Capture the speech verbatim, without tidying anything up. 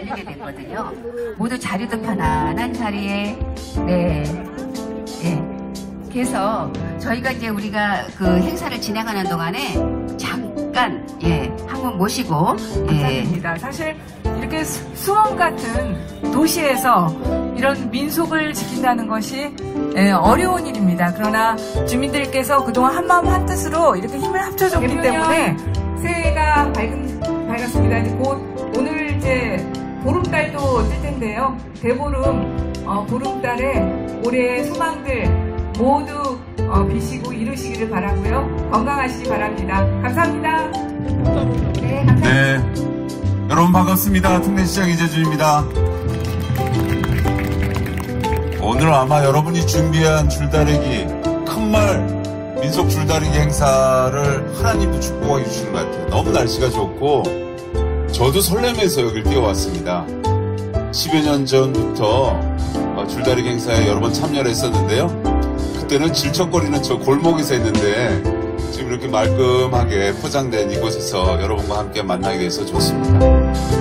열리게 됐거든요. 모두 자리도 편안한 자리에, 네, 예. 그래서 저희가 이제 우리가 그 행사를 진행하는 동안에 잠깐, 예, 한번 모시고, 예. 감사합니다. 사실 이렇게 수, 수원 같은 도시에서 이런 민속을 지킨다는 것이 예, 어려운 일입니다. 그러나 주민들께서 그동안 한마음 한뜻으로 이렇게 힘을 합쳐줬기 때문에 새해가 밝은, 밝았습니다. 이제 곧 오늘 이제 보름달도 뜰 텐데요. 대보름, 어, 보름달에 올해의 소망들 모두 어, 비시고 이루시기를 바라고요. 건강하시기 바랍니다. 감사합니다. 네, 감사합니다. 네, 여러분 반갑습니다. 특례시장 이재준입니다. 오늘 아마 여러분이 준비한 줄다리기, 큰말 민속 줄다리기 행사를 하나님도 축복해 주시는 것 같아요. 너무 날씨가 좋고 저도 설레면서 여길 뛰어왔습니다. 십여 년 전부터 줄다리기 행사에 여러 번 참여를 했었는데요. 그때는 질척거리는 저 골목에서 했는데 지금 이렇게 말끔하게 포장된 이곳에서 여러분과 함께 만나게 돼서 좋습니다.